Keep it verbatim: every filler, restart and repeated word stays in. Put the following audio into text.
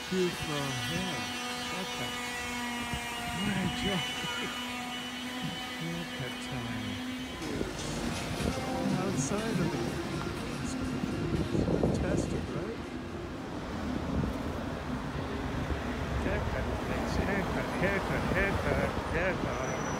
Beautiful hair. Okay. What a joy. Haircut time. Outside of the it's fantastic, right? Haircut, thanks. Haircut, haircut, haircut, haircut.